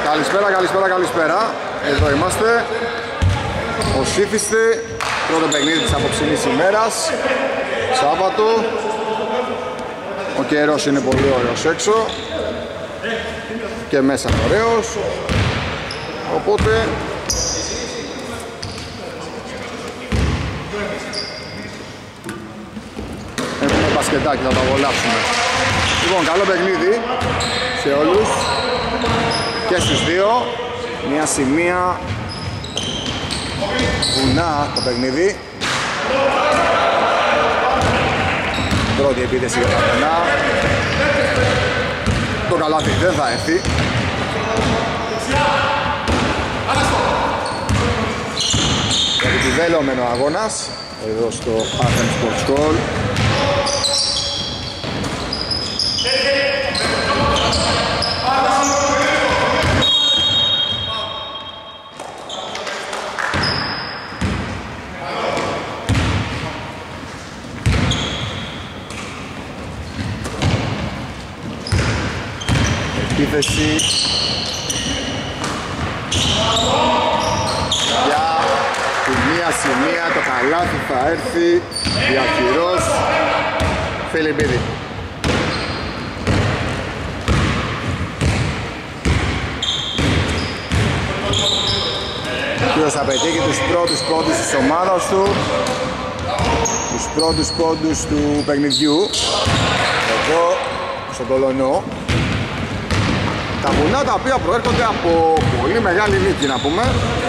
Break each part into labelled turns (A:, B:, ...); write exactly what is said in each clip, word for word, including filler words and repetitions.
A: Καλησπέρα, καλησπέρα, καλησπέρα. Εδώ είμαστε. Ο Σύφιστη, πρώτο παιχνίδι της απόψινής ημέρας. Σάββατο. Ο καιρός είναι πολύ ωραίος έξω. Και μέσα είναι ωραίος. Οπότε έχουμε μπασκετάκι, θα το απολαύσουμε. Λοιπόν, καλό παιχνίδι σε όλους και στους δύο. Μια σημεία βουνά το παιχνίδι. Πρώτη επίθεση για τα βουνά. Το καλάθι δεν θα έρθει. Επιβεβαιωμένο αγώνας εδώ στο Athens Sports Hall. Επίθεση για τη μία σημεία, το καλάθι θα έρθει διαχειρός Φιλιππίδη. Ποιος θα πετύχει τους πρώτους πόντους της ομάδας του, τους πρώτους πόντους του παιχνιδιού εδώ στον Κολονό. Τα βουνά τα οποία προέρχονται από πολύ μεγάλη νίκη, να πούμε.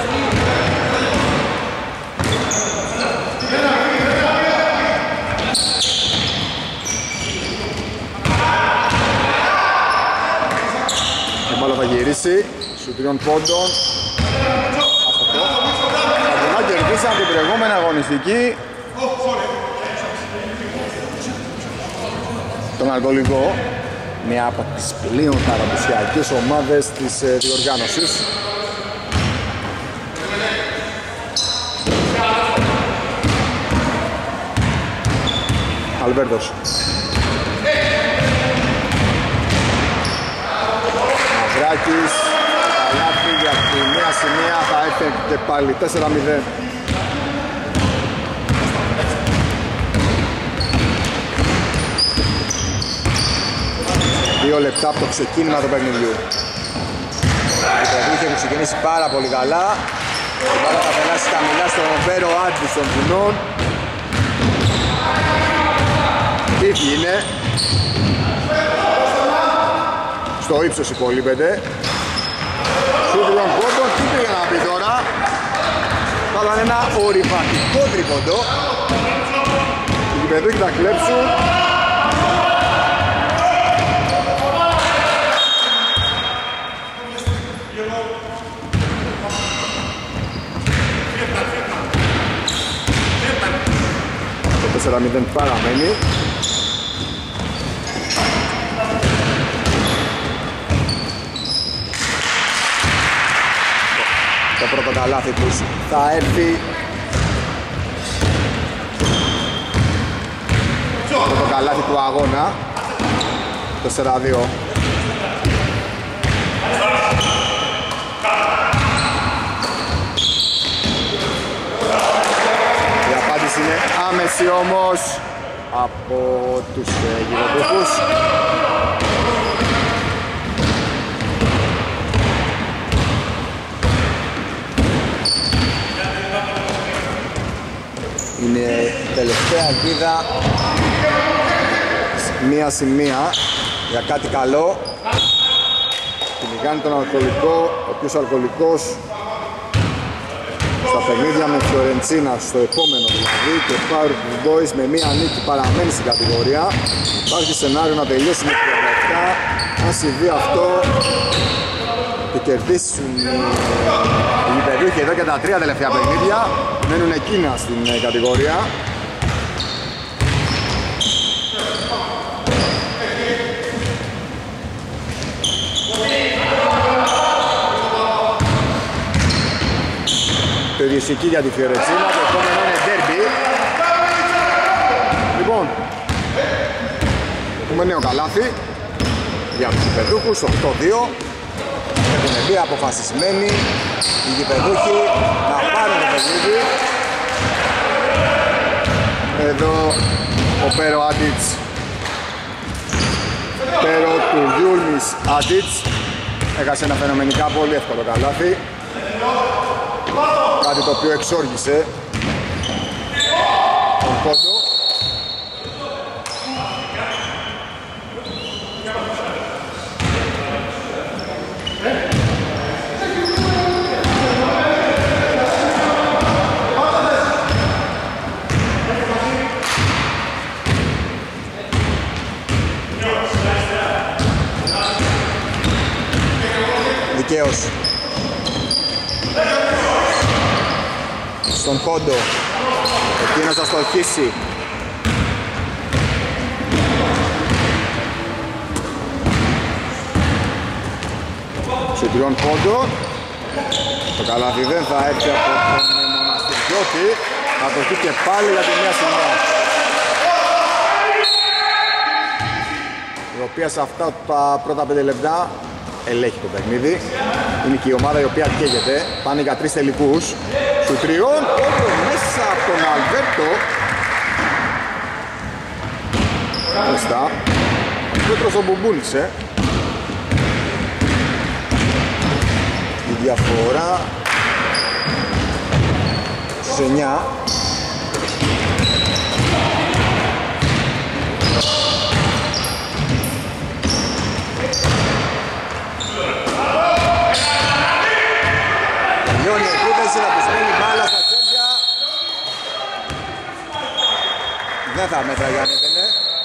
A: Η μπάλα θα γυρίσει στους τριών πόντων. Τα βουνά κερδίσαν την προηγούμενη αγωνιστική τον Αλκοολικό, μια από τις πλέον παραδοσιακές ομάδες της ε, διοργάνωσης. Αλβέρτος. Μαυράκης, καλάθι για τη μία σημεία, θα έρθει και πάλι τέσσερα μηδέν. Δύο λεπτά από το ξεκίνημα του παιχνιδιού. Η παιχνίδι έχει ξεκινήσει πάρα πολύ καλά. Η μπάλα θα περάσει χαμηλά στον Βέρο Άντι των βουνών. Ήδη είναι. Στο ύψος υπολείπεται. Σου τριών πόντων, τι πήγε να πει τώρα. Θα ήταν ένα ορειβατικό τρίποντο. Οι παιδούκοι θα κλέψουν. τέσσερα μηδέν παραμένει. Το πρώτο καλάθι τους θα έρθει. Το πρώτο καλάθι του αγώνα. τέσσερα δύο. Είναι άμεση όμως από τους ε, γυροτούχους. Είναι τελευταία ελπίδα, μία σημεία για κάτι καλό. Κυνηγάνει τον Αλκοολικό, ο οποίος ο Αλκοολικός στα παιχνίδια με Φιωρεντσίνα στο επόμενο δηλαδή και ο Power Boys με μία νίκη παραμένει στην κατηγορία. Υπάρχει σενάριο να τελειώσει με τριάντα επτά. Αν συμβεί αυτό και κερδίσουν οι παιδούχοι εδώ και τα τρία τελευταία παιχνίδια, μένουν εκείνα στην κατηγορία. Περιουσική για τη Φιωρεντσίνα, το επόμενο είναι ντέρμπι. Λοιπόν, έχουμε νέο καλάθι για τους παιδούχους, οκτώ δύο. έχουν μπει αποφασισμένοι οι γηπεδούχοι να πάρουν το παιχνίδι. Εδώ ο Πέρο Άντιτς, Πέρο του Γιούλνης Άντιτς, έχασε ένα φαινομενικά πολύ εύκολο καλάθι, κάτι το οποίο εξόργησε τον Κόντο. Δικαίως στον Κόντο, εκείνος θα στοχίσει. Σε τριών Κόντο, το καλάθι δεν θα έρθει από τον Μοναστηριώτη, θα το δει και πάλι για τη μία σημαία, η οποία σε αυτά τα πρώτα πέντε λεπτά ελέγχει το παιχνίδι. Είναι και η ομάδα η οποία καίγεται. Πάνε για τρεις τελικούς. Σου τριών, Κόντο μέσα από τον Αλβέρτο. Μάλιστα. Ο Πέτρος τον μπουμπούλησε. Η διαφορά στους εννιά. Τελειώνει η επίθεση, να πισμένη μπάλα στα χέρια. Δεν θα μέτραγε αν έπαινε.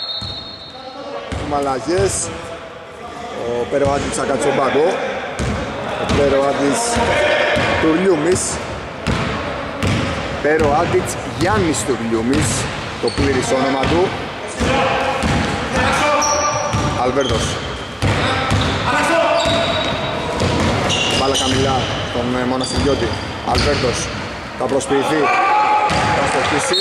A: Μαλαγές. Ο Περοάντης θα κάτσει ο μπάγκο. Ο Περοάντης Τουρλιούμης. Περοάντης Γιάννης Τουρλιούμης, το πλήρης όνομα του. Αλβέρτος. Μπάλα χαμηλά τον Μοναστηριώτη. Αλβέρτος θα προσποιηθεί, θα στοχίσει.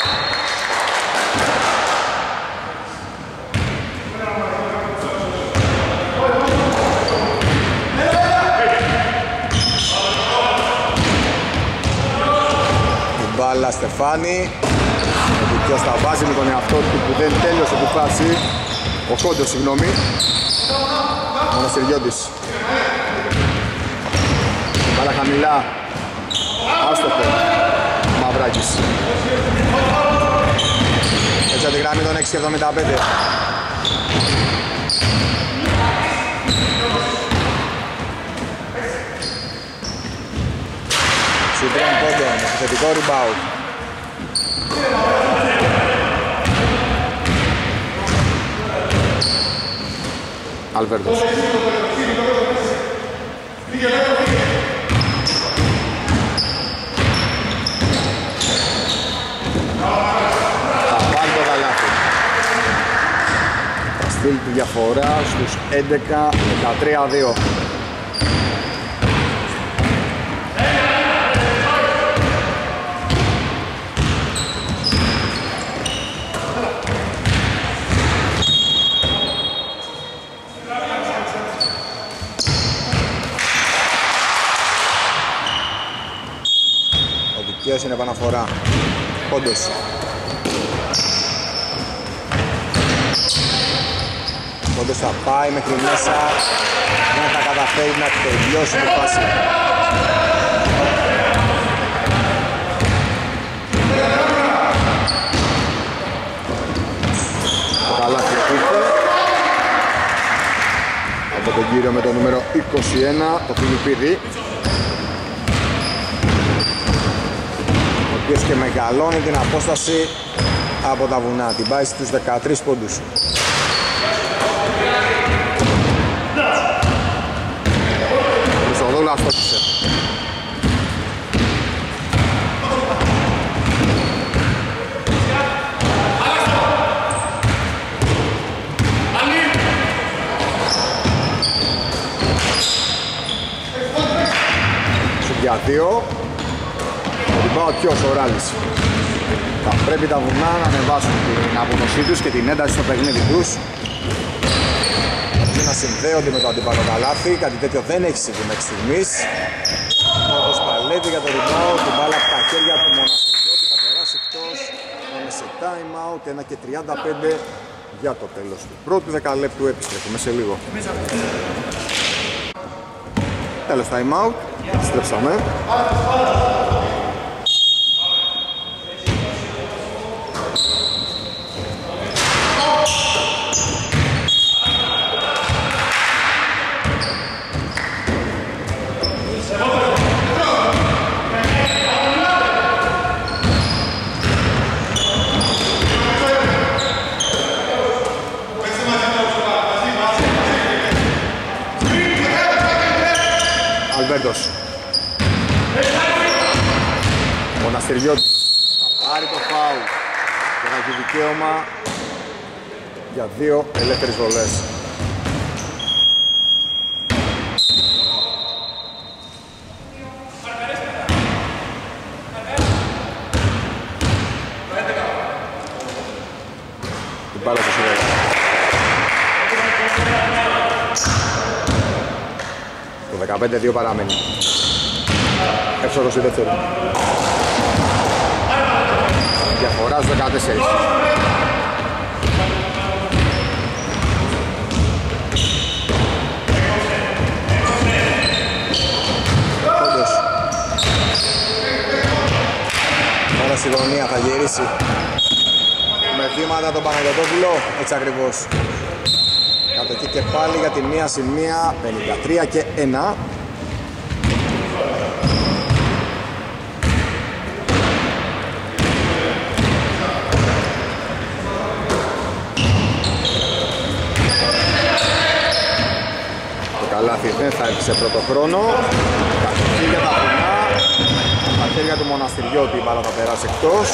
A: Η μπάλα Στεφάνη. Ο Δικιός θα βάζει με τον εαυτό του που δεν τέλειωσε τη φάση. Ο Κόντος, συγγνώμη. Μοναστηριώτης. Μπάλα χαμηλά. Άστοχο. Μαυράκης. Έτσι από τη γραμμή των έξι εβδομήντα πέντε. Σιτρών πόντων, επιθετικό rebound. Αλβέρτος. Θα πάρει το καλάθι. Θα στείλει τη διαφορά στους έντεκα δεκατρία δύο. Είναι επαναφορά. Κόντος. Κόντος θα πάει μέχρι μέσα. Δεν θα καταφέρει να τελειώσει τη φάση. Το καλάθι ήρθε από τον κύριο με το νούμερο είκοσι ένα, το Φιλιππίδη, ο οποίος και μεγαλώνει την απόσταση από τα βουνά, την πάει στους δεκατρείς πόντους. Ο Χρυστοδούλου αστόχησε. Για δύο, ο Ριμπάουτιος ο Ράλης. Θα πρέπει τα βουνά να ανεβάσουν την αποδοσή τους και την ένταση στο παιχνίδι τους. αντί να συνδέονται με το αντίπαλο καλάθι. Κάτι τέτοιο δεν έχει συμβεί μέχρι στιγμής. Όπως παλεύει για το rebound, την μπάλα από τα χέρια του Μοναστηριώτη θα περάσει εκτός. Πάμε σε time out, ένα και τριάντα πέντε για το τέλος του πρώτου δεκαλέπτου. Επιστρέφουμε σε λίγο. Τέλος time out, επιστρέψαμε. Αλβέρτος. Μοναστηριώτης θα πάρει το φάουλ και θα έχει δικαίωμα για δύο ελεύθερες βολές. Την μπάλα στο σιδέρο. Το δεκαπέντε δύο παραμένει. Εύσοδος η δεύτερη. Διαφορά στους δεκατέσσερα. Πόντος. Τώρα στη γωνία θα γυρίσει. Με βήματα τον Παναγιωτόπουλο. Έτσι ακριβώς. Κατοχή και πάλι για τη μία συν μία. πενήντα τρία και ένα. Καλάθι δεν θα έρθει σε πρώτο χρόνο. Κατοχή για τα βουνά. Τα χέρια του Μοναστηριώτη, η μπάλα θα περάσει εκτός.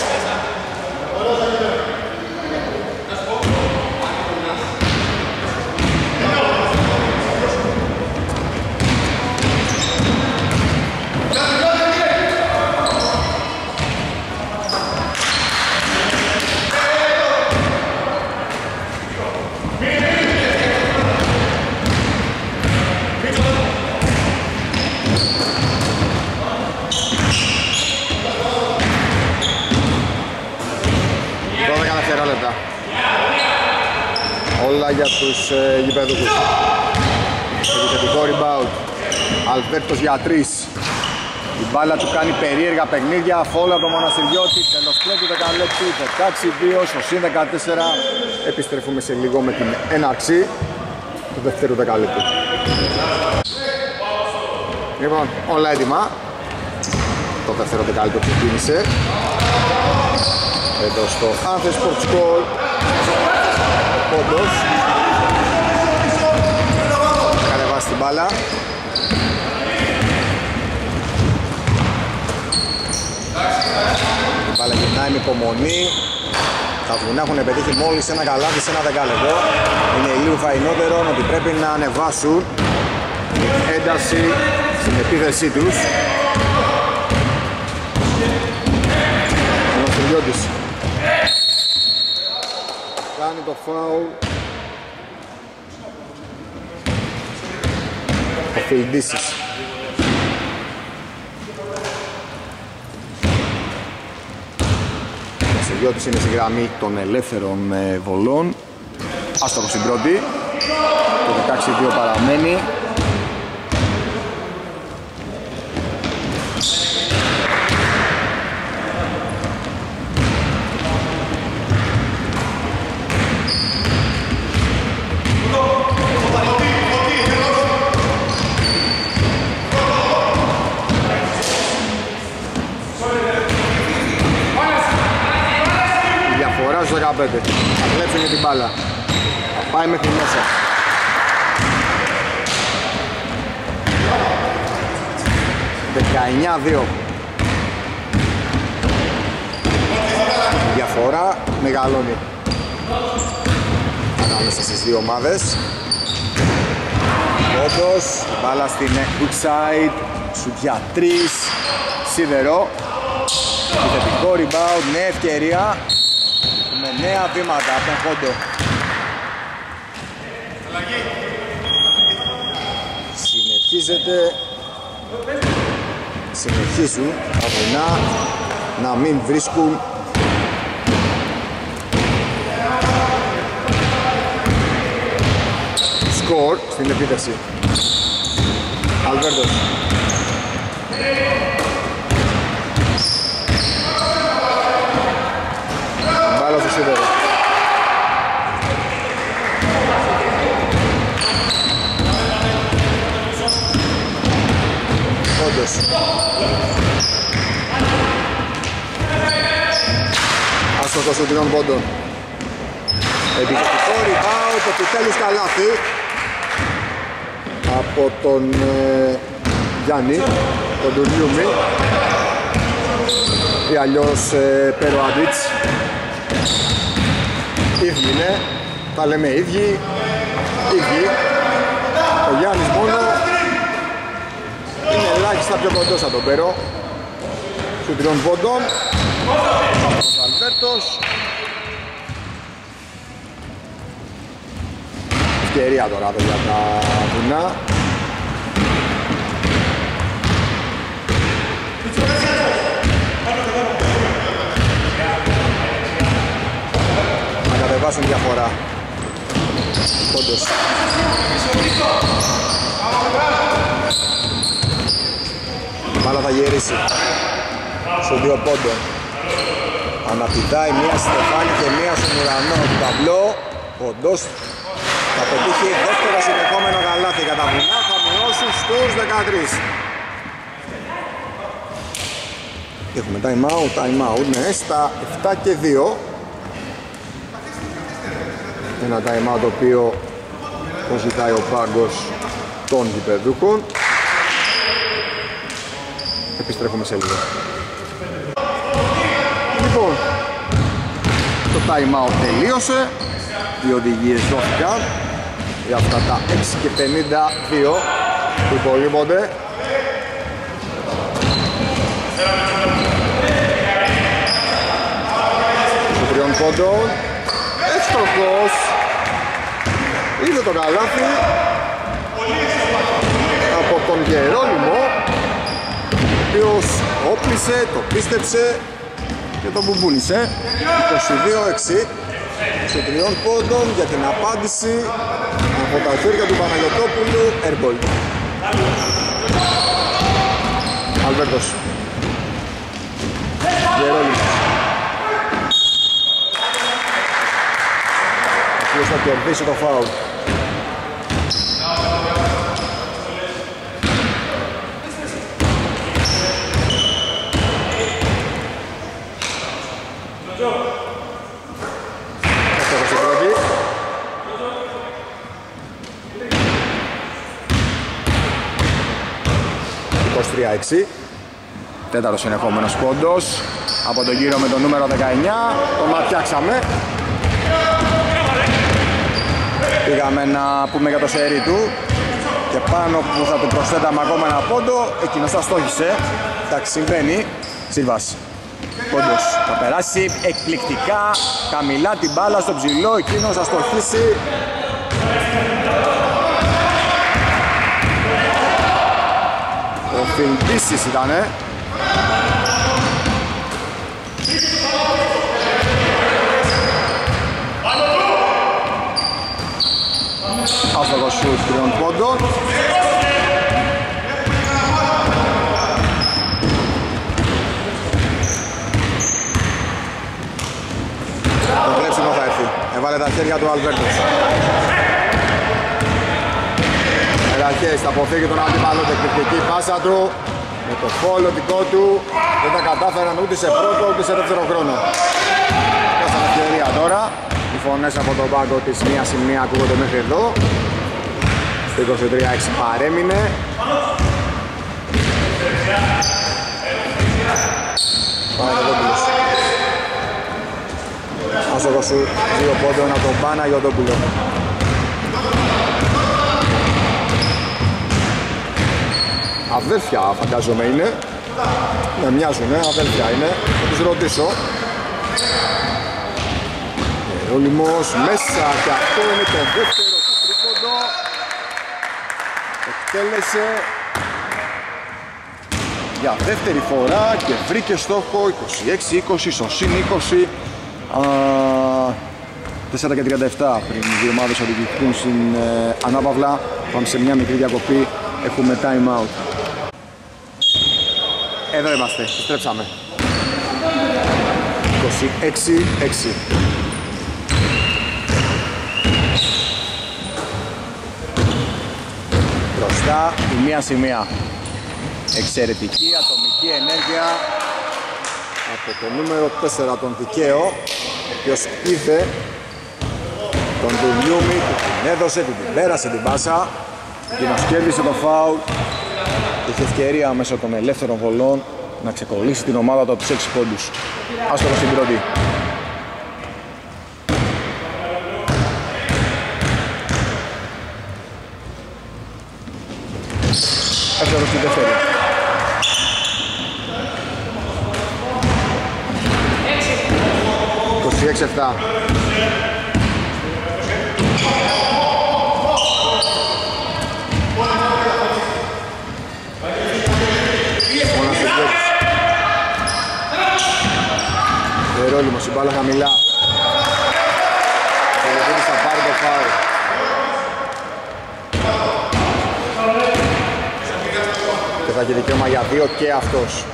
A: Όλα για τους ε, γηπεδούχους. Επιθετικό rebound. Αλβέρτος για τρεις. Η μπάλα του κάνει περίεργα παιχνίδια. Φόλο από το Μοναστηριώτη. Τέλος πρώτου δεκαλέπτου. δεκαέξι δύο στο συν δεκατέσσερα. Επιστρέφουμε σε λίγο με την έναρξη του δεύτερου δεκαλέπτου. Λοιπόν, όλα έτοιμα. Το δεύτερο δεκαλέπτου ξεκίνησε. Εδώ στο Anthem Sports Call. Πόντος. Κατεβάσει την μπάλα. Η μπάλα γυρνάει με υπομονή. Τα βουνά έχουν πετύχει μόλις ένα καλάθι σε ένα δεκάλεπτο. Είναι λίγο φαϊνότερο ότι πρέπει να ανεβάσουν την ένταση στην επίθεσή τους. Ο Νοσηλιώτης κάνει το φάουλ. Ο Φιλντίσης. Ο Νοσηλιώτης είναι στη γραμμή των ελεύθερων βολών. Άστοχος στην πρώτη. Το δεκαέξι δύο παραμένει. δεκαπέντε. Θα κλέψει με την μπάλα. Θα πάει μέχρι μέσα. δεκαεννιά δύο. Η διαφορά μεγαλώνει ανάμεσα στις δύο ομάδες. Όντως, η μπάλα στην good side. Σουτ για τρεις. Σίδερο. Επιθετικό rebound, νέα ευκαιρία. Με νέα βήματα από τον Χόντο. συνεχίζεται. Συνεχίζουν τα βουνά να μην βρίσκουν σκορ στην επίθεση. Αλβέρτος. Μπάλα στο σίδερο. Όντως. Άστοχος των τριών πόντων. Επιθετικό rebound, επιτέλους καλάθι από τον ε, Γιάννη, τον Τουρλιούμι ή αλλιώς ε, Περουάντιτς. Ίδιοι είναι, τα λέμε ίδιοι, ίδιοι. Ο Γιάννης μόνο είναι ελάχιστα πιο κοντός από τον Περό. Σου τριών πόντων. Ο Αλβέρτος. Ευκαιρία τώρα για τα βουνά. Να κατεβάσουν διαφορά. Πόντος. Μάλλον θα γυρίσει στους δύο πόντων. Αναπηδάει μία Στεφάνη και μία στον ουρανό του ταμπλό. Πόντος. Θα πετύχει δεύτερο συνεχόμενο καλάθι για τα βουνά. Θα μειώσουν στους δεκατρείς. Έχουμε time out, time out, ναι, στα επτά και δύο. Ένα time out το οποίο το ζητάει ο πάγκος των γηπεδούχων. Επιστρέφουμε σε λίγο. Λοιπόν, το time out τελείωσε. Οι οδηγίες δόθηκαν για αυτά τα έξι και πενήντα δύο που υπολείπονται. Στο τριών πόντων εύστοχος. Είδε το καλάθι από τον Γερόλυμο, ο οποίος όπλησε, το πίστεψε και τον μπουμπούνισε. είκοσι δύο έξι στο τριών πόντων για την απάντηση από τα χέρια του Παναγιωτόπουλου. Airball. Αλβέρτος. Γερόλυμος. Αυτός θα κερδίσει το φάουλ. είκοσι τρία έξι. Τέταρτος συνεχόμενος πόντος από τον γύρο με το νούμερο δεκαεννιά. Το ματιάξαμε. Πήγαμε να πούμε για το σερί του και πάνω που θα του προσθέταμε ακόμα ένα πόντο, εκείνος θα στόχισε. Εντάξει, συμβαίνει. Σίλβας. Πόντος. Θα περάσει εκπληκτικά χαμηλά την μπάλα στο ψηλό, εκείνος θα στοχίσει. Ο Φιντήσης ήτανε. Άστοχο σουτ τριών πόντων. Το κλέψιμο θα έρθει. Έβαλε τα χέρια του Αλβέρτος. Ελαχές, θα αποφύγει τον αντίπαλο, τεχνική πάσα του. Με το φόλο δικό του δεν τα κατάφεραν ούτε σε πρώτο ούτε σε δεύτερο χρόνο. Κάσα ευκαιρία τώρα. Οι φωνές από τον πάγκο της μία σημεία ακούγονται μέχρι εδώ. Στο είκοσι τρία έξι παρέμεινε. Παναγιωτόπουλος. Άσογος σου δύο πόντων από τον Παναγιωτόπουλο. Αδέλφια φαντάζομαι είναι. Ναι, μοιάζουνε, αδέλφια είναι. Θα τους ρωτήσω. Γερόλυμος μέσα και αυτό είναι το δεύτερο του τρίποντο. εκτέλεσε για δεύτερη φορά και βρήκε στόχο είκοσι έξι είκοσι στο συν είκοσι. τέσσερα και τριάντα επτά πριν οι δύο ομάδες οδηγηθούν στην ε, ανάπαυλα. Πάμε σε μια μικρή διακοπή, έχουμε time out. Εδώ είμαστε, επιστρέψαμε. είκοσι έξι έξι. Μπροστά η μία σημεία. Εξαιρετική ατομική ενέργεια από το νούμερο τέσσερα τον Δικαίο, ο οποίος είδε τον Τουλιούμι, την έδωσε, την, την πέρασε την πάσα και να σκέρδισε το φάουλ. Είχε ευκαιρία μέσω των ελεύθερων βολών να ξεκολλήσει την ομάδα του από τους έξι πόντους. Άστοχος στην πρώτη. Εύκολος στην δεύτερη. είκοσι έξι επτά. Ερόλυμος, η μπάλα χαμηλά. Ο Λεβίδης θα πάρει το φάουλ. Και θα έχει δικαίωμα για δύο και αυτός.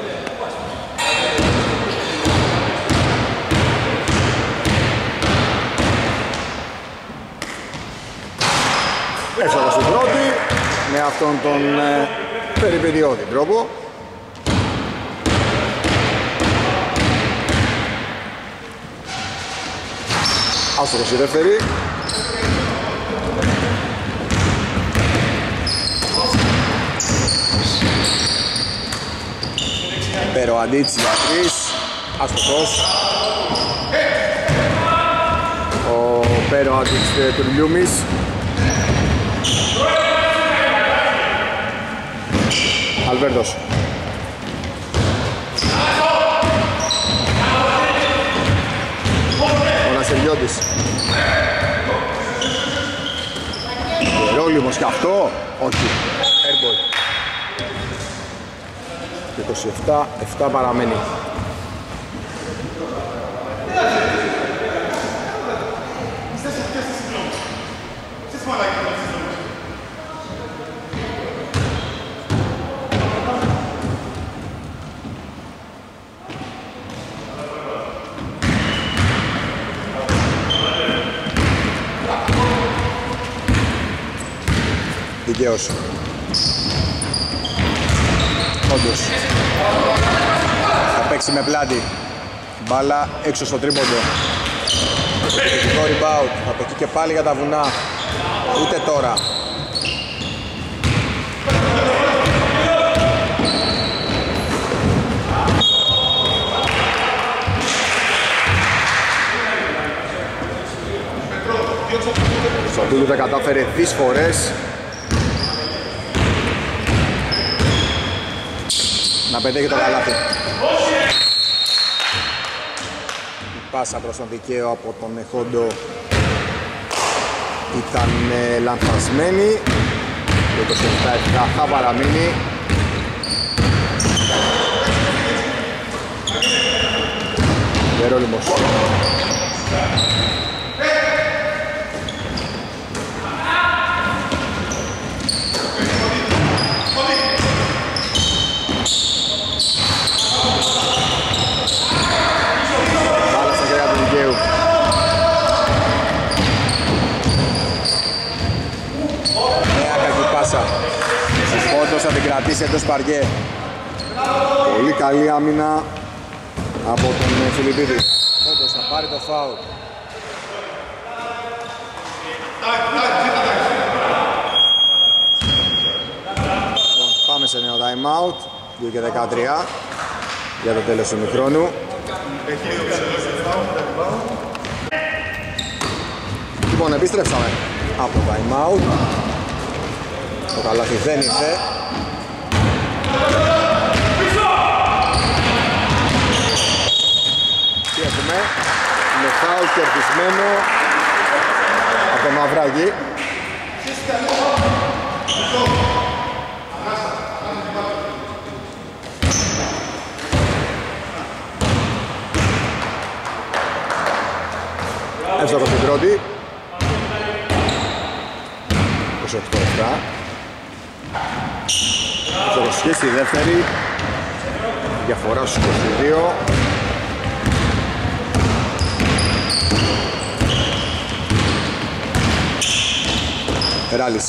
A: Έσοδο στην πρώτη, με αυτόν τον ε, περιπεδιώδη τρόπο. Άστοχος η δεύτερη. Πέρο Αντίτσι για τρεις. Άστοχος. Ο Πέρο Αντίτσι του Λιούμις. Αλβέρδος. Ο Νασεριώτης. Ερόλυμος και αυτό. Όχι. Airball. είκοσι επτά επτά παραμένει. Δικαίως. Όντως. Θα παίξει με πλάτη. Μπάλα έξω στο τρίποντο. Επιθετικό rebound. Θα το εκεί και πάλι για τα βουνά. Ούτε τώρα. Στο τούτου τα κατάφερε δύο φορές να πετύχει το καλάθι. Η πάσα προς τον Δικαίο από τον Εχόντο ήταν ε, λανθασμένη. Το είκοσι επτά επτά θα παραμείνει. Γερόλυμος. Θα την κρατήσει εντός παρκέ. Πολύ καλή άμυνα από τον Φιλιππίδη. Όντως θα πάρει το φάουλ. Πάμε σε νέο time out. δύο και δεκατρία για το τέλος του μικρόνου. Λοιπόν, επιστρέψαμε από το time out. Το καλάθι δεν ήρθε. Τι έχουμε? Με φάουλ κερδισμένο από το Μαυράγι. πρώτη. είκοσι οκτώ επτά. Ζωροσχές στη δεύτερη. Διαφορά στους είκοσι δύο. Ράλης.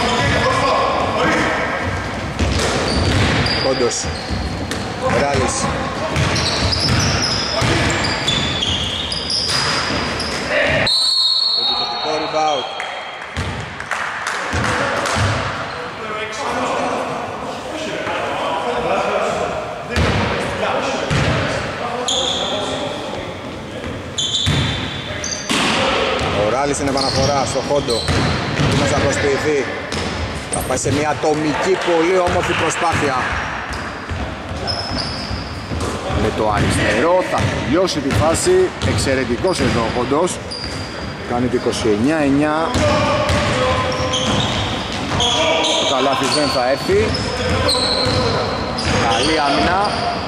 A: Πόντος. Ράλης. Επιθετικό rebound. Ο Ράλης είναι επαναφορά στο Χόντο. Θα προσποιηθεί. Θα πάει σε μια ατομική πολύ όμορφη προσπάθεια. Με το αριστερό θα τελειώσει τη φάση. Εξαιρετικός εδώ ο Χόντος. Κάνει το είκοσι εννιά εννιά. Το καλάθι δεν θα έρθει. Καλή άμυνα.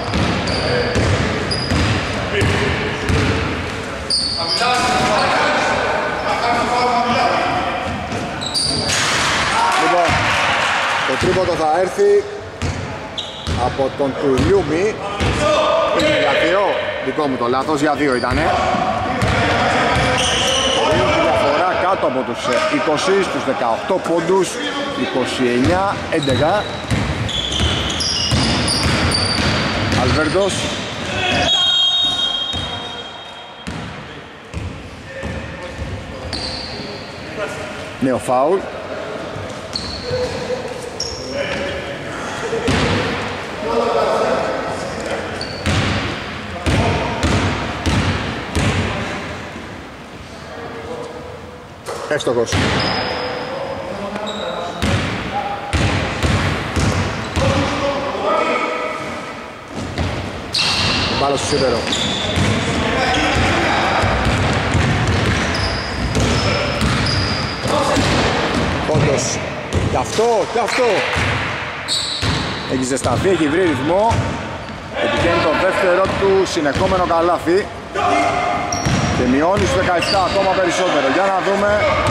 A: Λοιπόν, το τρίποντο θα έρθει από τον Τουλιούμι. Είναι για δύο, δικό μου το λάθος, για δύο ήτανε. Διαφορά κάτω από τους είκοσι στους δεκαοκτώ πόντους, είκοσι εννιά έντεκα. Αλβέρντος. Νέο φάουλ. Εύστοχος. Μπάλα στο σίδερο. Πόντος. Κι αυτό, κι αυτό. Έχει ζεσταθεί, έχει βρει ρυθμό. Επιτυχαίνει το δεύτερο του συνεχόμενο καλάθι. Και μειώνει στους δεκαεπτά ακόμα περισσότερο. Για να δούμε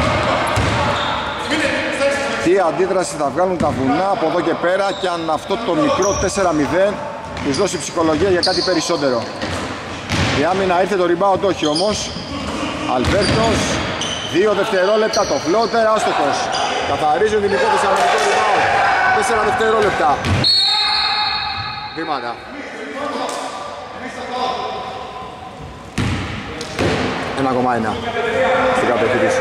A: τι αντίδραση θα βγάλουν τα βουνά από εδώ και πέρα και αν αυτό το μικρό τέσσερα μηδέν τους δώσει ψυχολογία για κάτι περισσότερο. Η άμυνα ήρθε, το rebound όχι όμως. Αλβέρτος, δύο δευτερόλεπτα, το floater άστοχος. Καθαρίζει την υπόθεση αμυντικό rebound. τέσσερα δευτερόλεπτα. Βήματα. ένα κόμμα ένα στην κατοχή.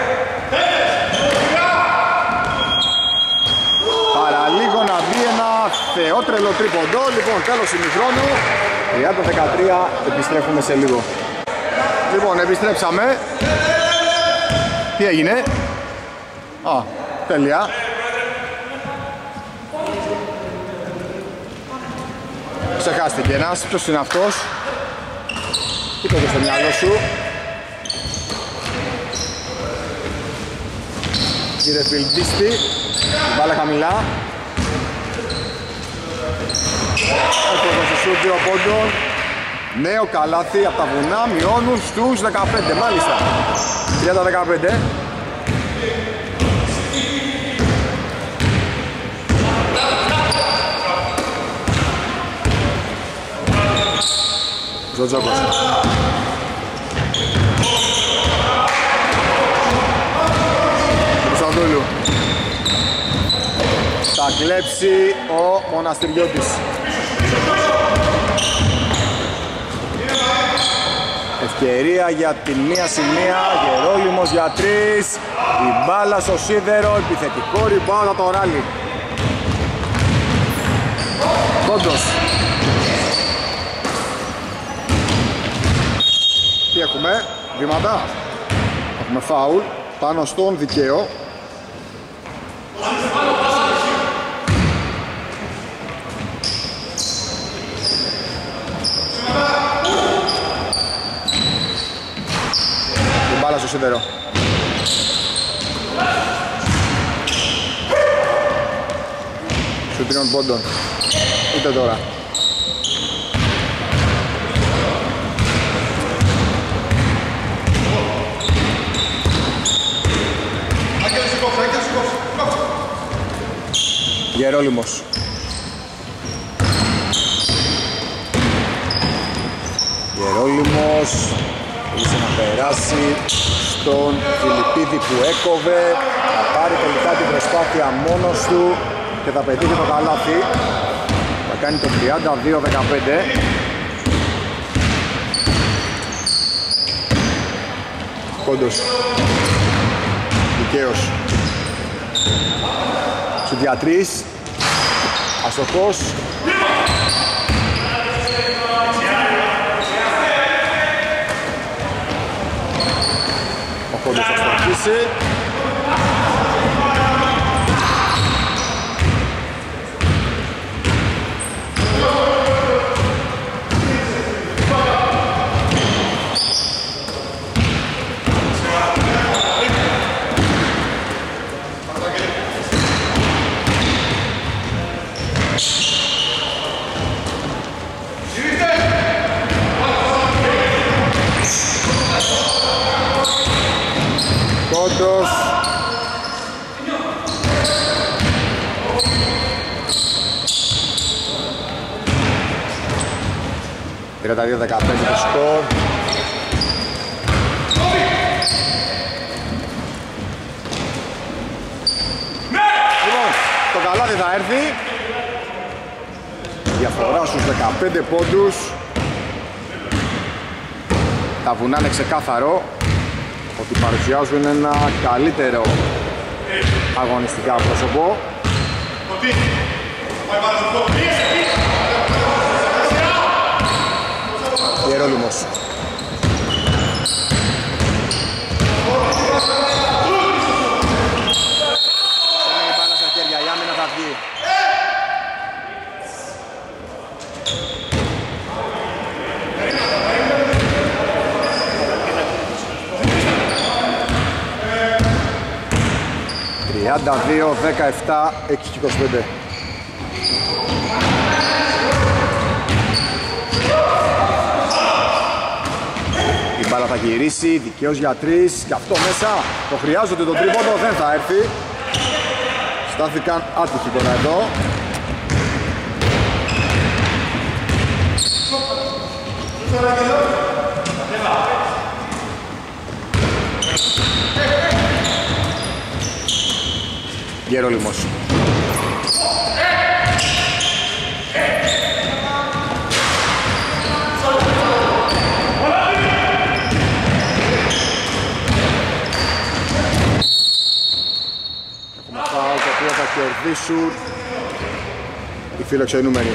A: Παραλίγο να μπει ένα θεότρελο τρίποντο. Λοιπόν, τέλος ημιχρόνου. τριάντα δεκατρία, επιστρέφουμε σε λίγο. Λοιπόν, επιστρέψαμε. Τι έγινε? Α, τέλεια. Ξεχάστηκε ένας. Ποιος είναι αυτός? Τι το στο μυαλό σου? Κύριε Φιλντίστη, την μπάλα χαμηλά. Έτροπος στο σούτ δύο πόντων. Νέο καλάθι από τα βουνά, μειώνουν στους δεκαπέντε, μάλιστα. τριάντα δεκαπέντε. Ζωτζόκος. Κωνσταντούλου. Θα κλέψει ο Μοναστηριώτης. Ευκαιρία για την μία σημεία. Γερόλυμος για τρεις. Η μπάλα στο σίδερο. Επιθετικό rebound από το Ράλι. Κόντος. Τι έχουμε? Βήματα. Έχουμε φάουλ πάνω στον δικαίο. Την μπάλα στο σίδερο. Σου τριών πόντων. Είτε τώρα. Γερόλυμος. Γερόλυμος ήθελε να περάσει στον Φιλιππίδη που έκοβε, θα πάρει τελικά την προσπάθεια μόνος του και θα πετύχει το καλάθι. Θα κάνει το τριάντα δύο δεκαπέντε. Κόντος. Δικαίος. Σουτ για τρεις. Αστοχός. Ο Κόντος θα στοχίσει. Κόντος. τριάντα δύο δεκαπέντε το σκορ. Λοιπόν, το καλάθι θα έρθει. Διαφορά στους δεκαπέντε πόντους. Τα βουνά είναι ξεκάθαρο ότι παρουσιάζουν ένα καλύτερο αγωνιστικά πρόσωπο. Γερόλυμος. Είναι η μπάλα στα χέρια, η άμυνα θα βγει. τριάντα δύο δεκαεπτά, έξι και είκοσι πέντε. Η μπάλα θα γυρίσει, δικαίως για τρεις και αυτό μέσα. Το χρειάζονται το τρίποντο, δεν θα έρθει. Στάθηκαν άτυχοι τώρα εδώ. Γερόλυμος. Έχουμε φάουλ το οποίο θα κερδίσουν οι φιλοξενούμενοι.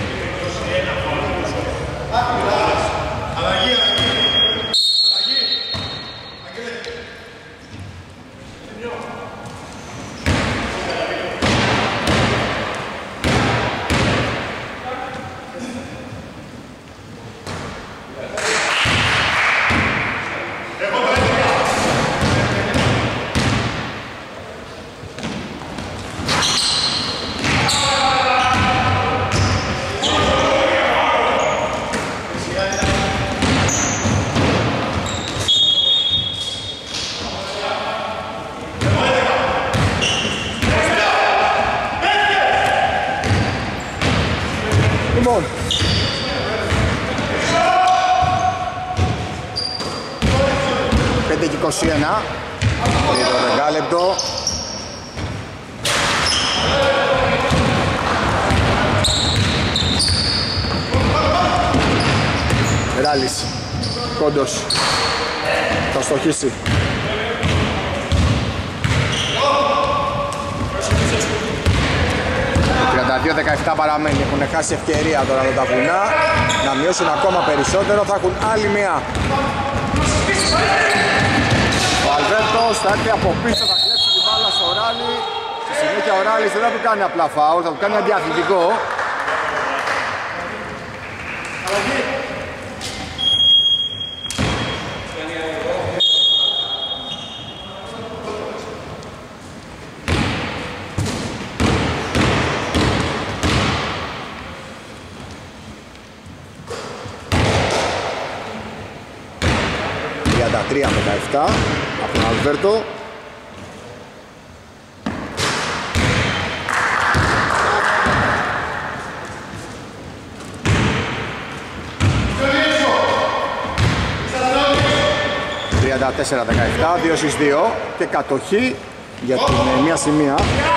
A: Λοιπόν, πέντε και είκοσι ένα, τρίτο δεκάλεπτο. Ράλης, Κόντος, θα στοχίσει. τριάντα δύο δεκαεπτά παραμένει, έχουν χάσει ευκαιρία τώρα εδώ τα βουνά να μειώσουν ακόμα περισσότερο, θα έχουν άλλη μία. Ο Αλβέρτος θα έρθει από πίσω, θα κλέψει την μπάλα στο Ράλι. Στη συνέχεια ο Ράλης δεν θα του κάνει απλά φάουλ, θα του κάνει αντιαθλητικό. τριάντα τρία δεκαεπτά από τον Αλβέρτο. τριάντα τέσσερα δεκαεπτά, δύο στις δύο και κατοχή για την ε, μία σημεία.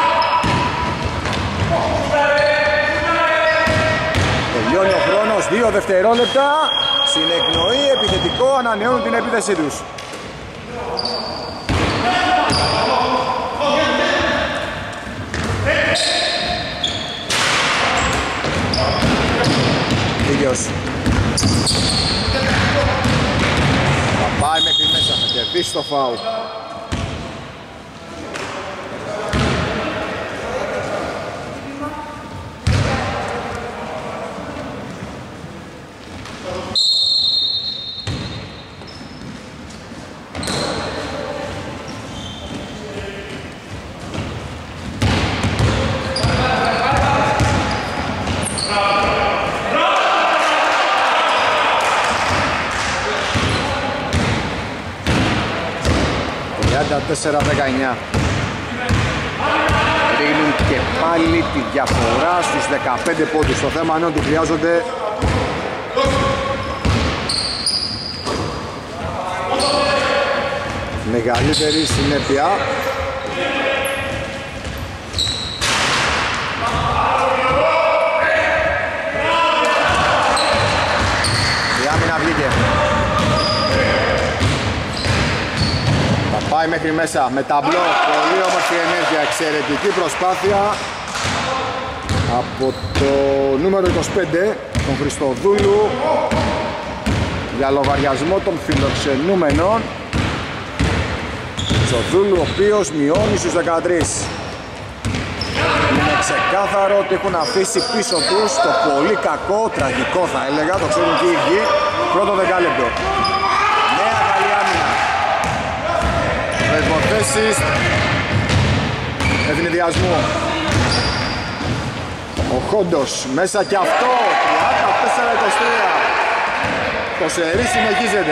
A: Τελειώνει ο χρόνος, δύο δευτερόλεπτα. Συνεκνοή, επιθετικό, ανανεώνουν την επίθεσή τους. Δίκαιος. Θα πάει μέχρι μέσα, θα κερδίσει το φάουλ. τριάντα τέσσερα δεκαεννιά. Ρίχνουν και πάλι τη διαφορά στους δεκαπέντε πόντους. Το θέμα είναι ότι χρειάζονται μεγαλύτερη συνέπεια. Η άμυνα βγήκε. Πάει μέχρι μέσα με ταμπλό, πολύ όμορφη ενέργεια, εξαιρετική προσπάθεια από το νούμερο είκοσι πέντε, τον Χριστοδούλου, για λογαριασμό των φιλοξενούμενων. Χριστοδούλου, ο οποίος μειώνει στους δεκατρία. Είναι ξεκάθαρο ότι έχουν αφήσει πίσω τους το πολύ κακό, τραγικό θα έλεγα, το ξέρουν και οι ίδιοι, πρώτο δεκάλεπτο. Προϋποθέσεις ευνηδιασμού. Ο Χόντος μέσα και αυτό, τριάντα τέσσερα είκοσι τρία. Το σερί συνεχίζεται.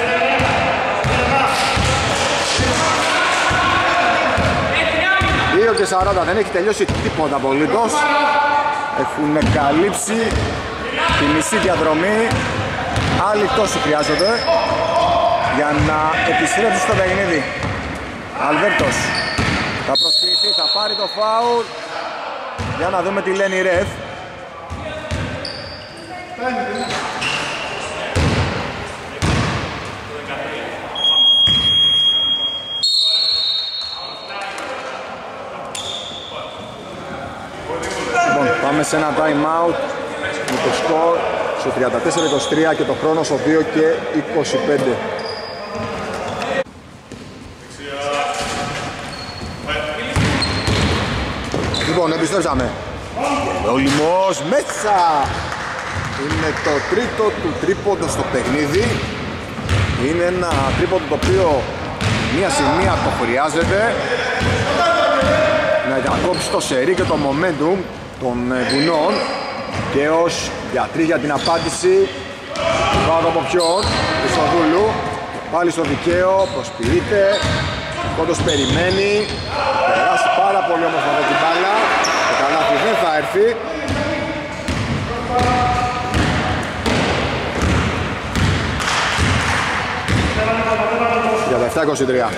A: δύο και σαράντα, δεν έχει τελειώσει τίποτα απολύτως. Έχουν καλύψει τη μισή διαδρομή. Άλλοι τόσοι χρειάζονται για να επιστρέψει στο παιχνίδι. Αλβέρτος θα προσποιηθεί, θα πάρει το φάουλ. Για να δούμε τι λένε οι ρεφ. Λοιπόν, πάμε σε ένα time out με το σκορ στο τριάντα τέσσερα είκοσι τρία και το χρόνο στο δύο και είκοσι πέντε. Λοιπόν, επιστρέψαμε. Ο Λιμός μέσα. Είναι το τρίτο του τρίποντο στο παιχνίδι. Είναι ένα τρίποντο το οποίο μία σημεία το χρειάζεται να διακόψει το σερί και το momentum των βουνών. Και ως γιατρή για την απάντηση πάνω από ποιον, Χριστοδούλου. Πάλι στο δικαίο, προσποιείται. Ο Κόντος περιμένει. Περάσει πάρα πολύ όμορφα με την μπάλα. Το καλάθι δεν θα έρθει. τριάντα επτά είκοσι τρία.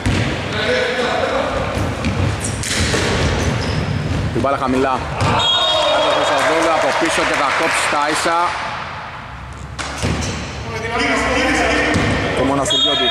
A: Την μπάλα χαμηλά. Από πίσω και θα κόψει τα ίσα. Το Μοναστηριώτη.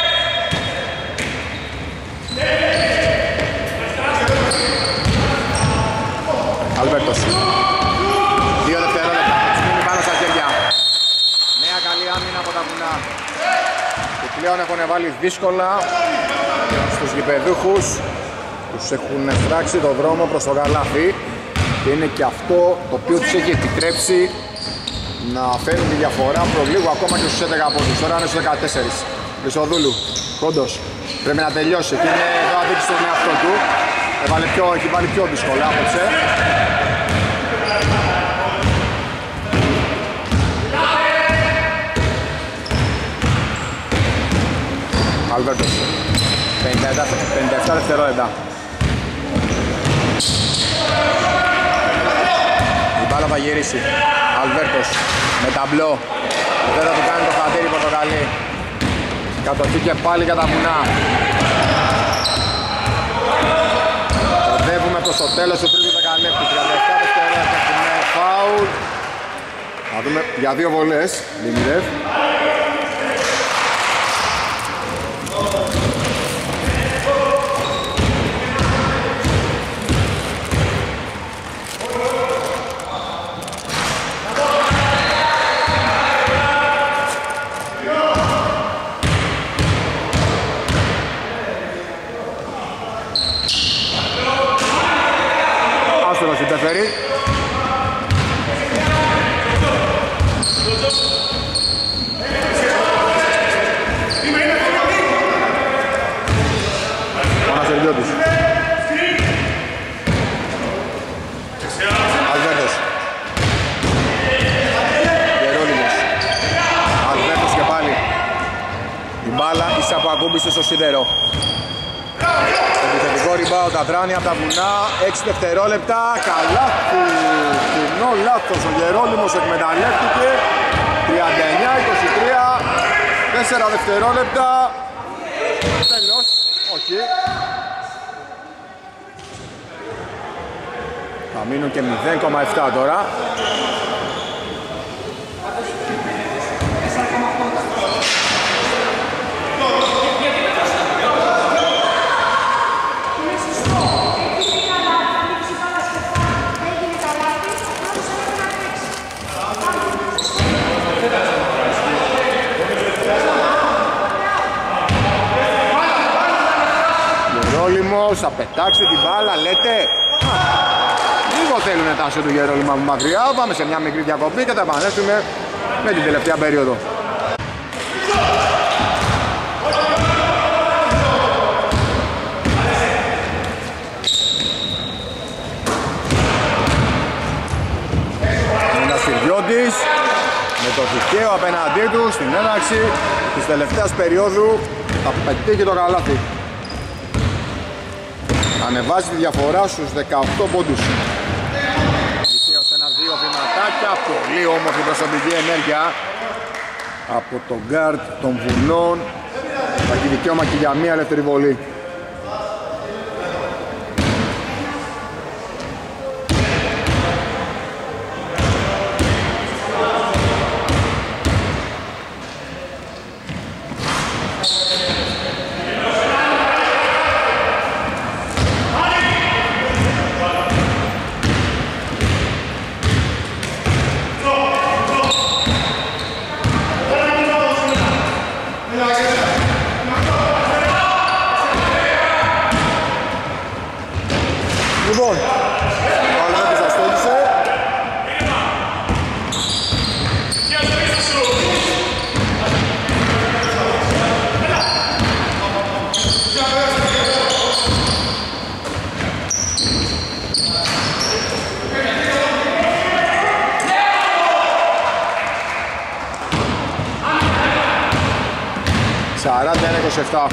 A: Αλβέρτος. Δύο δευτερόλεπτα. Τους μείνει πάνω στα χέρια. Νέα καλή άμυνα από τα βουνά. Και πλέον έχουν βάλει δύσκολα στους γηπεδούχους. Τους έχουν φράξει το δρόμο προς το καλάθι. Και είναι και αυτό το οποίο τους έχει επιτρέψει να φέρουν τη διαφορά προ λίγο ακόμα και στους έντεκα πόντους. Τώρα είναι στους δεκατέσσερα. Χριστοδούλου, Κόντος, πρέπει να τελειώσει και είναι εδώ αδίκηση στον εαυτό του. Έβαλε πιο, έχει βάλει πιο δύσκολα απόψε. Αλβέρτος, πενήντα επτά δευτερόλεπτα. Η μπάλα θα γυρίσει. Αλβέρτος με ταμπλό. Δεν θα του κάνει το χατήρι πορτοκαλί. Κατοχή και πάλι για τα βουνά. Οδεύουμε προς το τέλος του τρίτου δεκαλέπτου. τριάντα επτά δευτερόλεπτα έχουμε φάουλ. Θα δούμε για δύο βολές. Λιμιρεύ. Interferi. Πανασεργιώτης. Αλβέρτος. Γερόνιμος. Αλβέρτος και πάλι. Η μπάλα ίσα από ακούμπησε στο σίδερο. Επιθετικό rebound Αδράνη από τα βουνά, έξι δευτερόλεπτα, καλάθι, κοινό λάθος, ο Γερόνιμος εκμεταλλεύτηκε, τριάντα εννιά είκοσι τρία, τέσσερα δευτερόλεπτα, τέλος, όχι. Θα μείνουν και μηδέν κόμμα επτά τώρα. Γερόλιμος θα πετάξει την μπάλα, λέτε. Λίγο θέλουνε τα σου του Γερόλιμου από μακριά. Πάμε σε μια μικρή διακοπή και θα επανέλθουμε με την τελευταία περίοδο. Είναι ο Συριώτης με το δικαίο απέναντί του στην έναρξη της τελευταίας περίοδου. Θα πετύχει το καλάθι. Ανεβάζει τη διαφορά στους δεκαοκτώ πόντους. Δικαίως ένα-δύο βηματάκια. Πολύ όμορφη προσωπική ενέργεια από τον γκάρτ των βουνών. Θα έχει δικαίωμα και για μία ελεύθερη βολή. Λοιπόν, ο Αλβέρτος θα στέλνησε. σαράντα ένα είκοσι επτά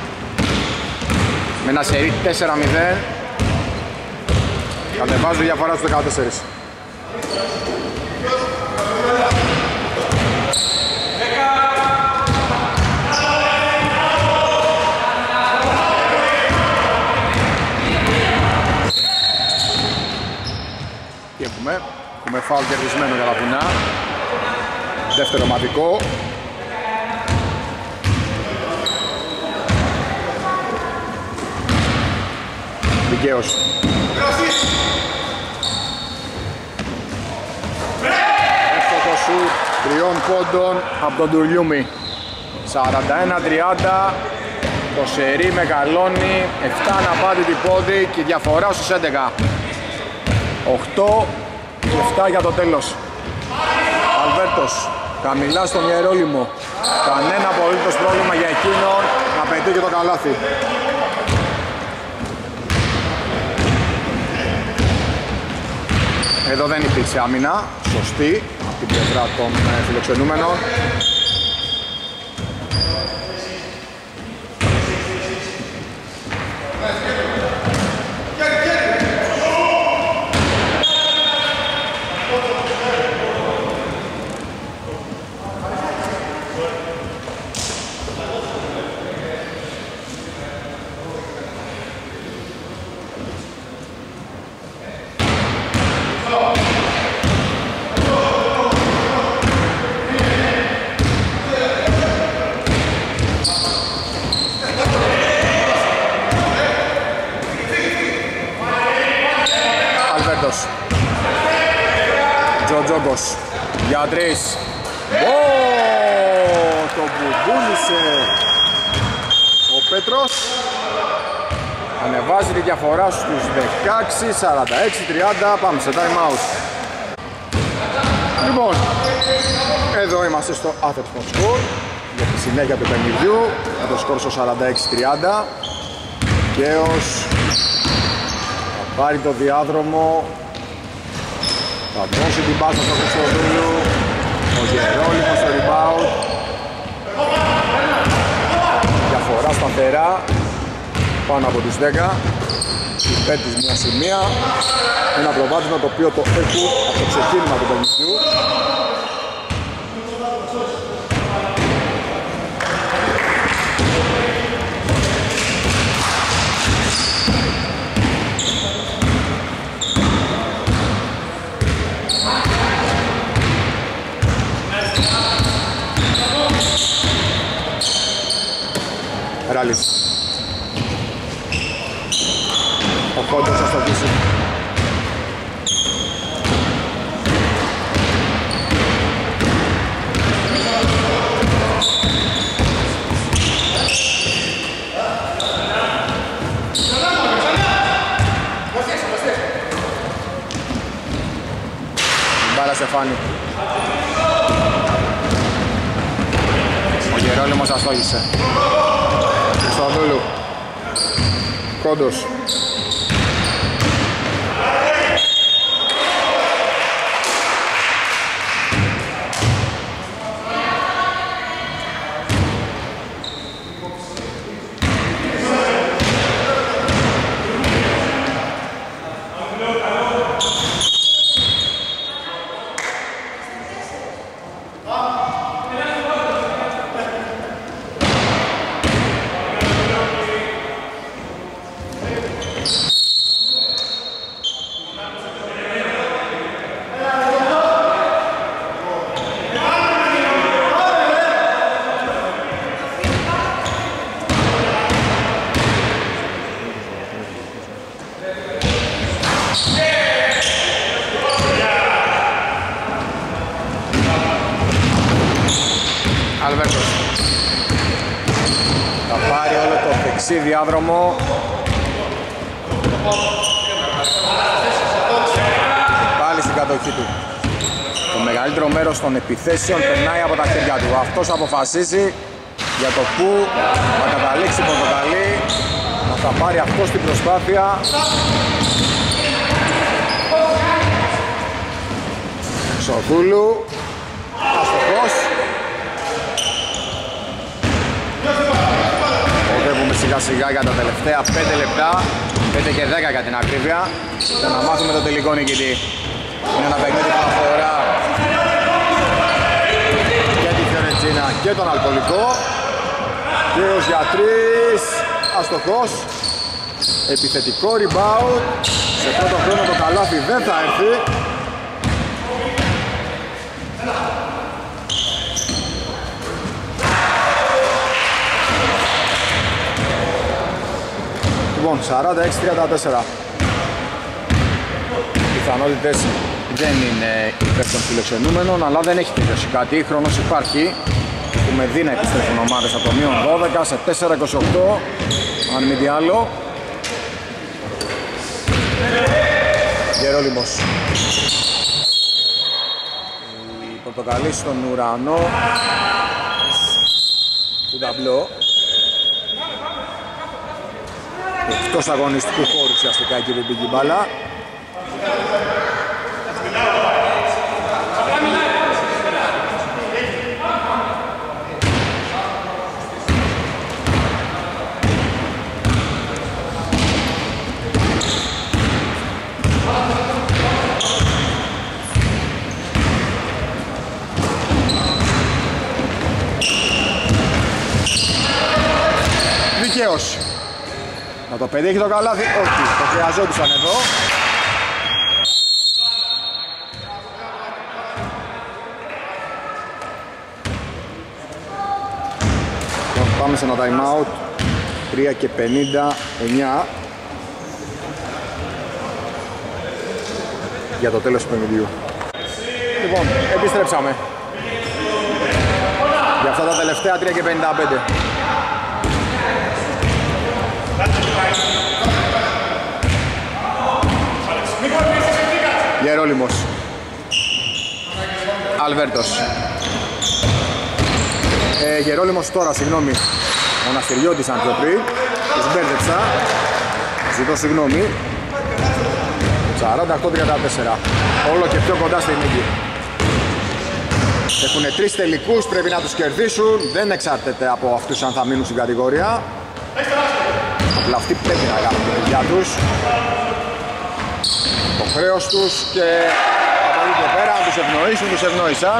A: με ένα σερί τέσσερα μηδέν. Κατεβάζω διαφορά στους δεκατέσσερα. Τι έχουμε? Έχουμε φάουλ κερδισμένο για τα βουνά. Δεύτερο ομαδικό. Δικαίως. Εύστοχο σουτ τριών πόντων από τον Τουρλιούμι. σαράντα ένα τριάντα. Το σερί μεγαλώνει. επτά αναπάντητη πόντι και η διαφορά στους έντεκα. οκτώ και επτά για το τέλος. Αλβέρτος χαμηλά στον Γερόλιμο. Κανένα απολύτως πρόβλημα για εκείνον να πετύχει το καλάθι. Εδώ δεν υπήρξε άμυνα, σωστή από την πλευρά των φιλοξενούμενων. Πέτρος. Τζοτζόγκος για τρεις. Ω, το μπουμπούλησε ο Πέτρος. Ανεβάζει τη διαφορά στους δεκαέξι, σαράντα έξι τριάντα. Πάμε σε time out. Λοιπόν, εδώ είμαστε στο Athens Hot Score για τη συνέχεια του παιχνιδιού με το σκορ στο σαράντα έξι τριάντα. Καίος θα πάρει το διάδρομο, θα δώσει την πάσα στο Χριστοδούλου, ο Γερόλυμος στο rebound. Διαφορά σταθερά πάνω από τους δέκα, υπέρ της μια σημεία. Ένα προβάδισμα το οποίο το έχουν από το ξεκίνημα του παιχνιδιού. Ράλης. Ο Κόντος θα στοχίσει. Μπάλα σε φάνη. Ο Γερόλυμος αστόγησε. Χριστοδούλου. Κόντος. Διάδρομο. Πάλι στην κατοχή του. Το μεγαλύτερο μέρος των επιθέσεων περνάει από τα χέρια του. Αυτός αποφασίζει για το που θα καταλήξει η Πορτοκαλί. Θα πάρει αυτό στην προσπάθεια. Σοδούλου. Αστοχός. Σιγά σιγά για τα τελευταία πέντε λεπτά, πέντε και δέκα για την ακρίβεια, για να μάθουμε το τελικό νικητή. Είναι ένα παιχνίδι που αφορά και τη Φιωρεντίνα και τον Αλκοολικό. Και ο Γιατρής, αστοχός, επιθετικό rebound, σε πρώτο χρόνο το καλάθι δεν θα έρθει. Λοιπόν, σαράντα έξι τριάντα τέσσερα. Οι πιθανότητες δεν είναι υπέρ των φιλοξενούμενων, αλλά δεν έχει τελειώσει κάτι. Χρόνος υπάρχει. Έχουμε δει να επιστρέφουν ομάδες από το μείον δώδεκα σε τέσσερα είκοσι οκτώ. Αν μη τι άλλο. Γερόλυμος. Η Πορτοκαλί στον ουρανό του ταμπλό. Εκτός αγωνιστικού χώρου ουσιαστικά εκεί που πήγε η μπάλα. Δικαίως. Να το πετύχει το καλάθι, όχι, το χρειαζόντουσαν εδώ. Πάμε σε ένα time out, τρία και πενήντα εννιά. για το τέλος του παιχνιδιού. Λοιπόν, επιστρέψαμε για αυτά τα τελευταία τρία και πενήντα πέντε. Γερόλυμος, Αλβέρτος, ε, Γερόλυμος τώρα, συγγνώμη, Μοναστηριώτης αν πιο πριν, τους μπέρδεψα, ζητώ συγγνώμη. Σαράντα οκτώ τριάντα τέσσερα, όλο και πιο κοντά στη νίκη. Έχουν τρεις τελικούς, πρέπει να τους κερδίσουν, δεν εξαρτάται από αυτούς αν θα μείνουν στην κατηγορία. Απλά αυτοί πρέπει να κάνουν τη δουλειά τους, το χρέος τους, και από εκεί και πέρα αν τους ευνοήσουν, τους ευνόησαν.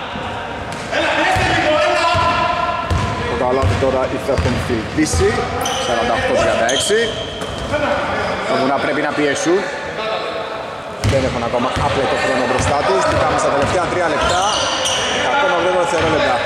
A: Το καλάθι τώρα ήρθε από τον Φιλτίση, σαράντα οκτώ τριάντα έξι. Τα βουνά πρέπει να πιέσουν. Δεν έχουν ακόμα άπλετο χρόνο μπροστά τους. Πήγαμε στα τελευταία τρία λεπτά, εκατόν ογδόντα δευτερόλεπτα.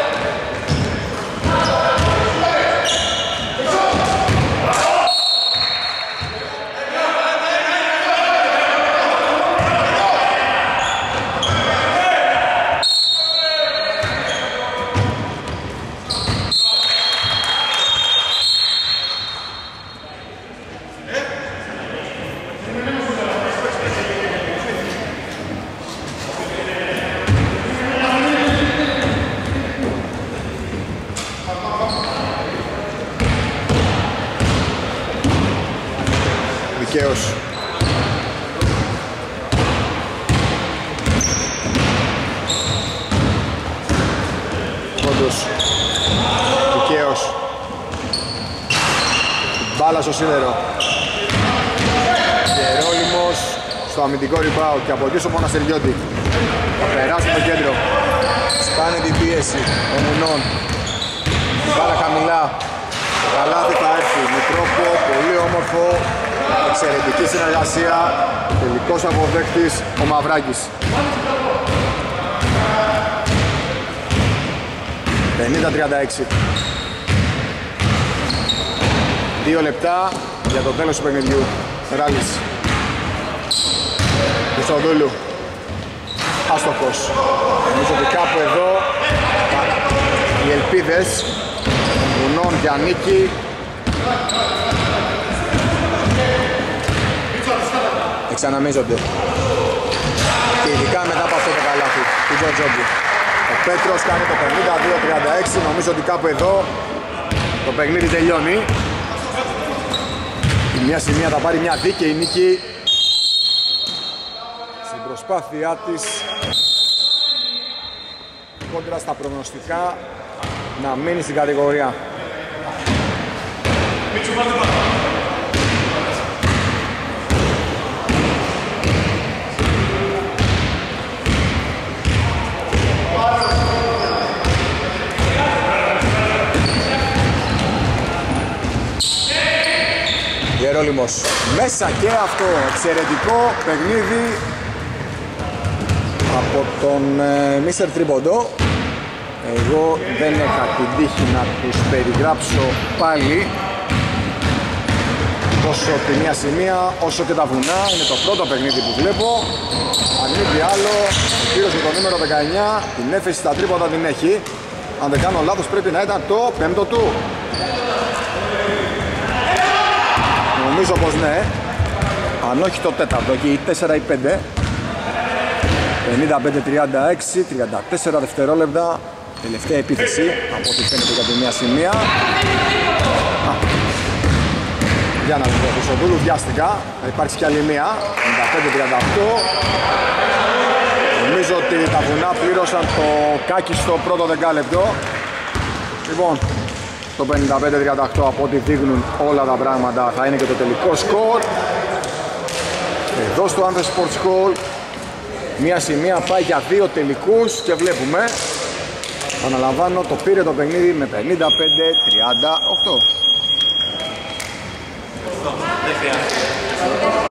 A: Δικαίως. Πόντος. Δικαίως. Μπάλα στο σίδερο. Γερόλυμος στο αμυντικό rebound και από εκεί στο Μοναστεριώτη. Θα περάσει το κέντρο. Σπάνε την πίεση των Μουνών. Μπάλα χαμηλά. Καλάθι θα έρθει με τρόπο πολύ όμορφο. Εξαιρετική συνεργασία, τελικός αποδέκτης ο Μαυράκης. πενήντα τριάντα έξι. Δύο λεπτά για το τέλος του παιχνιδιού. Ράλης. Χρυστοδούλου. Άστοχος. Νομίζω ότι κάπου εδώ οι ελπίδες Βουνών για νίκη εξαναμίζονται. Και ειδικά μετά από αυτό το καλάθι του Τζορτζόγκου. Ο Πέτρος κάνει το πενήντα δύο τριάντα έξι. Νομίζω ότι κάπου εδώ το παιχνίδι τελειώνει. Η μία σημεία θα πάρει μια δίκαιη νίκη στην προσπάθειά της κόντρα στα προγνωστικά να μείνει στην κατηγορία. Γερόλυμος μέσα και αυτό, εξαιρετικό παιχνίδι από τον ε, Μίστερ Τριμποντό. Εγώ δεν είχα την τύχη να τους περιγράψω πάλι τόσο τη μία σημεία όσο και τα βουνά. Είναι το πρώτο παιχνίδι που βλέπω. Αν μη τι άλλο, ο κύριος με το νούμερο δεκαεννιά την έφεση στα τρίποτα την έχει. Αν δεν κάνω λάθος πρέπει να ήταν το πέμπτο του. Νομίζω πως ναι, αν όχι το τέταρτο, εκεί τέσσερα ή πέντε. πενήντα πέντε τριάντα έξι, τριάντα τέσσερα δευτερόλεπτα, τελευταία επίθεση από ό,τι φαίνεται για τη μία σημεία. Α, για να δούμε το Σοδούλου, βιάστηκα, θα υπάρξει κι άλλη μία, πενήντα πέντε τριάντα οκτώ. Νομίζω ότι τα βουνά πλήρωσαν το κάκι στο πρώτο δεκάλεπτο. Λοιπόν, το πενήντα πέντε τριάντα οκτώ από ό,τι δείχνουν όλα τα πράγματα θα είναι και το τελικό σκορ. Εδώ στο Anthem Sports Hall μία σημεία πάει για δύο τελικούς και βλέπουμε, αναλαμβάνω, το πήρε το παιχνίδι με πενήντα πέντε τριάντα οκτώ.